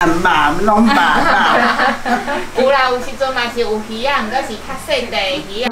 嘛，拢嘛。 有啦，有时阵嘛是有鱼啊，毋过是较细块的鱼啊。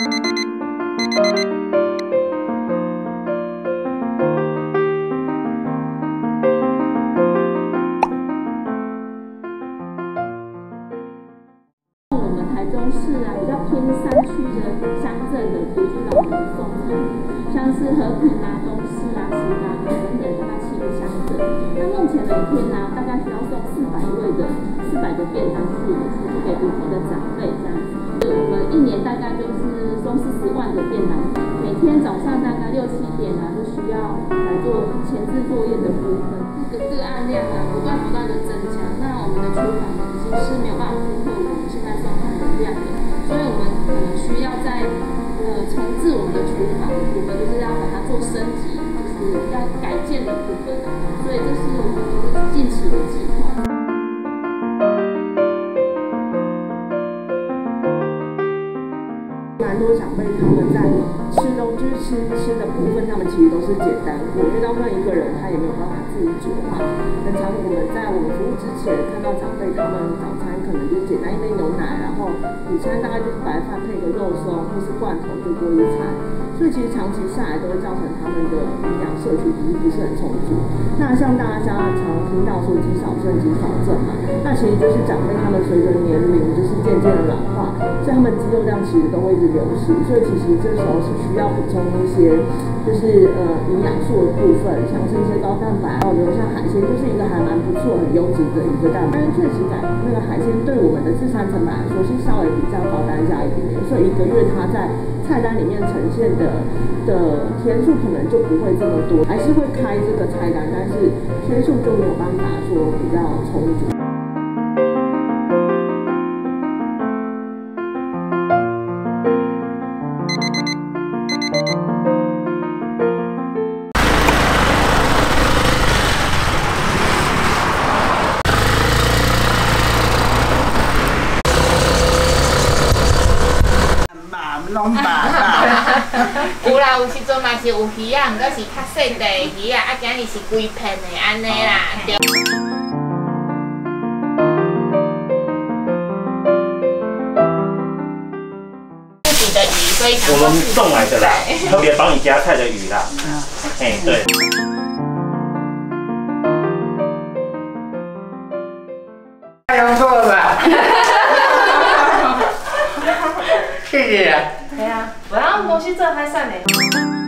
我们台中市啊，比较偏山区的乡镇的独居老人送餐，像是和平啊、东势啊、石冈等等，大概7个乡镇。那目前每天呢，大概需要送400个便当去给独居的长辈这样子。我们一年大概就是送40万个便当，每天早上大概6、7点啊，就需要来做前置作业的部分。这个个案量啊，不断的增加，那我们的厨房已经是没有办法负荷我们现在送餐的量的，所以我们可能需要在重置我们的厨房的部分，就是要把它做升级，就是要改建的部分，所以这是我们就是近期的计划。 蛮多长辈他们在吃的部分，他们其实都是简单过，因为大部分一个人他也没有办法自己煮的话，很常我们在我们服务之前看到长辈他们早餐可能就简单一杯牛奶，然后午餐大概就是白饭配个肉松或是罐头就过一餐，所以其实长期下来都会造成他们的营养摄取其实不是很充足。那像大家常听到说肌少症嘛，那其实就是长辈他们随着年龄就是渐渐的老化，所以他们肌肉量其实都会一直流失，所以其实这时候是需要补充一些就是营养素的部分，像是一些高蛋白比如像海鲜就是一个还蛮不错很优质的一个蛋白，但是确实那个海鲜对我们的自餐成本来说是稍微比较高单价一点点，所以1个月它在菜单里面呈现的天数可能就不会这么多，还是会开这个菜单，但是天数就没有办法说比较充足。 拢嘛。 有啦，有时阵嘛是有鱼啊，毋过是较细块的鱼啊，今日是规片的安尼啦。自己的鱼，所以我们送来的啦，特别帮你夹菜的鱼啦。哎，对。 太阳错了吧？谢谢。 系啊，不然我是做海产的。